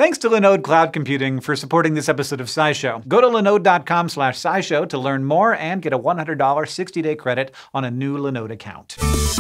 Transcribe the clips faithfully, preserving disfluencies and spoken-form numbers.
Thanks to Linode Cloud Computing for supporting this episode of SciShow. Go to linode dot com slash scishow to learn more and get a one hundred dollar sixty day credit on a new Linode account.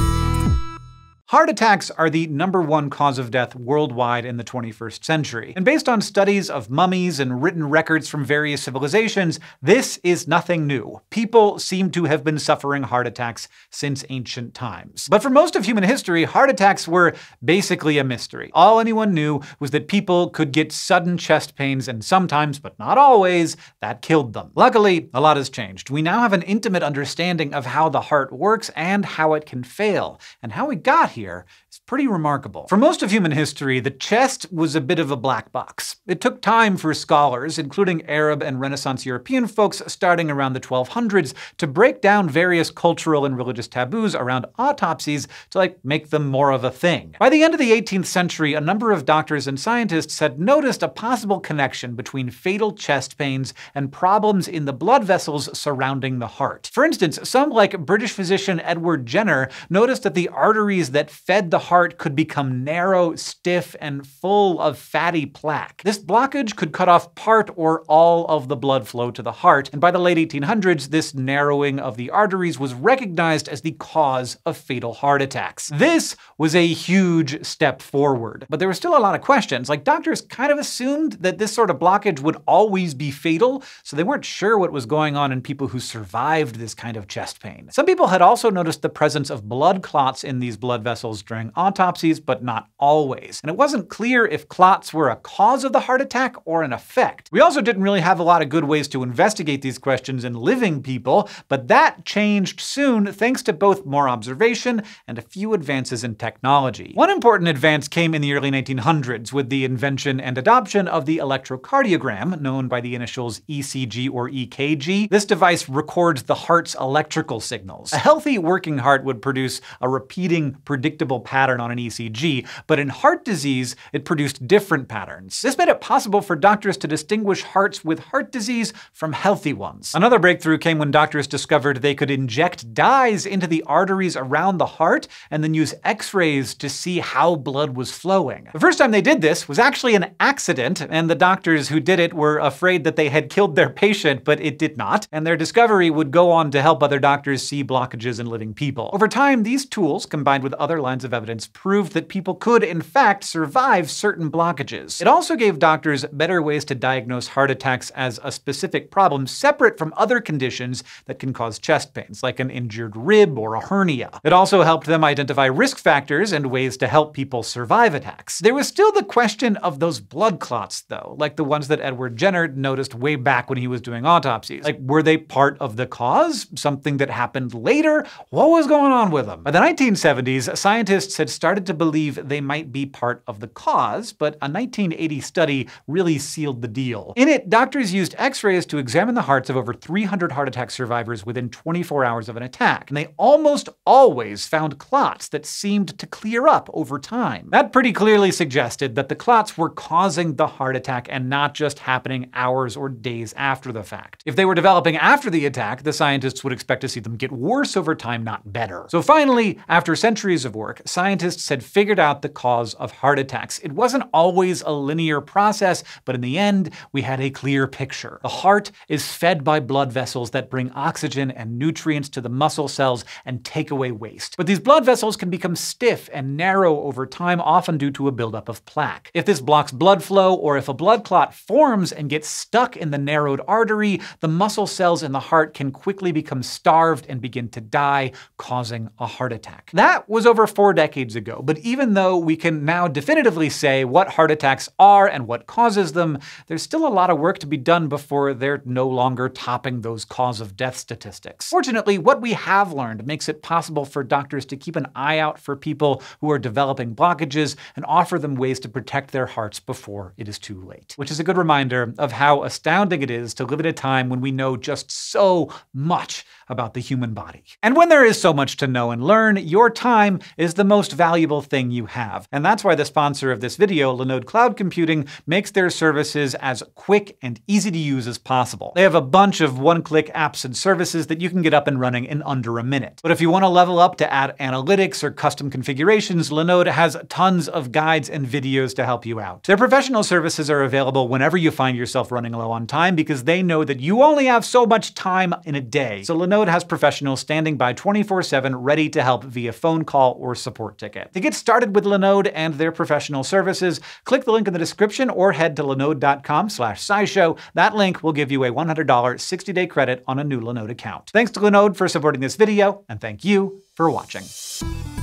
Heart attacks are the number one cause of death worldwide in the twenty-first century. And based on studies of mummies and written records from various civilizations, this is nothing new. People seem to have been suffering heart attacks since ancient times. But for most of human history, heart attacks were basically a mystery. All anyone knew was that people could get sudden chest pains, and sometimes, but not always, that killed them. Luckily, a lot has changed. We now have an intimate understanding of how the heart works and how it can fail. And how we got here Here is pretty remarkable. For most of human history, the chest was a bit of a black box. It took time for scholars, including Arab and Renaissance European folks starting around the twelve hundreds, to break down various cultural and religious taboos around autopsies to like make them more of a thing. By the end of the eighteenth century, a number of doctors and scientists had noticed a possible connection between fatal chest pains and problems in the blood vessels surrounding the heart. For instance, some like British physician Edward Jenner noticed that the arteries that fed the heart could become narrow, stiff, and full of fatty plaque. This blockage could cut off part or all of the blood flow to the heart, and by the late eighteen hundreds, this narrowing of the arteries was recognized as the cause of fatal heart attacks. This was a huge step forward. But there were still a lot of questions. Like, doctors kind of assumed that this sort of blockage would always be fatal, so they weren't sure what was going on in people who survived this kind of chest pain. Some people had also noticed the presence of blood clots in these blood vessels during autopsies, but not always. And it wasn't clear if clots were a cause of the heart attack or an effect. We also didn't really have a lot of good ways to investigate these questions in living people, but that changed soon thanks to both more observation and a few advances in technology. One important advance came in the early nineteen hundreds with the invention and adoption of the electrocardiogram, known by the initials E C G or E K G. This device records the heart's electrical signals. A healthy working heart would produce a repeating, predictable pattern on an E C G, but in heart disease, it produced different patterns. This made it possible for doctors to distinguish hearts with heart disease from healthy ones. Another breakthrough came when doctors discovered they could inject dyes into the arteries around the heart and then use x-rays to see how blood was flowing. The first time they did this was actually an accident, and the doctors who did it were afraid that they had killed their patient, but it did not, and their discovery would go on to help other doctors see blockages in living people. Over time, these tools, combined with other lines of evidence, proved that people could, in fact, survive certain blockages. It also gave doctors better ways to diagnose heart attacks as a specific problem separate from other conditions that can cause chest pains, like an injured rib or a hernia. It also helped them identify risk factors and ways to help people survive attacks. There was still the question of those blood clots, though, like the ones that Edward Jenner noticed way back when he was doing autopsies. Like, were they part of the cause? Something that happened later? What was going on with them? By the nineteen seventies, scientists had started to believe they might be part of the cause, but a nineteen eighty study really sealed the deal. In it, doctors used x-rays to examine the hearts of over three hundred heart attack survivors within twenty-four hours of an attack, and they almost always found clots that seemed to clear up over time. That pretty clearly suggested that the clots were causing the heart attack and not just happening hours or days after the fact. If they were developing after the attack, the scientists would expect to see them get worse over time, not better. So finally, after centuries of work, scientists had figured out the cause of heart attacks. It wasn't always a linear process, but in the end, we had a clear picture. The heart is fed by blood vessels that bring oxygen and nutrients to the muscle cells and take away waste. But these blood vessels can become stiff and narrow over time, often due to a buildup of plaque. If this blocks blood flow, or if a blood clot forms and gets stuck in the narrowed artery, the muscle cells in the heart can quickly become starved and begin to die, causing a heart attack. That was over four decades ago, but even though we can now definitively say what heart attacks are and what causes them, there's still a lot of work to be done before they're no longer topping those cause of death statistics. Fortunately, what we have learned makes it possible for doctors to keep an eye out for people who are developing blockages and offer them ways to protect their hearts before it is too late. Which is a good reminder of how astounding it is to live at a time when we know just so much about the human body. And when there is so much to know and learn, your time is the most most valuable thing you have. And that's why the sponsor of this video, Linode Cloud Computing, makes their services as quick and easy to use as possible. They have a bunch of one-click apps and services that you can get up and running in under a minute. But if you want to level up to add analytics or custom configurations, Linode has tons of guides and videos to help you out. Their professional services are available whenever you find yourself running low on time because they know that you only have so much time in a day. So Linode has professionals standing by twenty-four seven ready to help via phone call or support ticket. To get started with Linode and their professional services, click the link in the description or head to linode dot com slash scishow. That link will give you a one hundred dollar sixty day credit on a new Linode account. Thanks to Linode for supporting this video, and thank you for watching.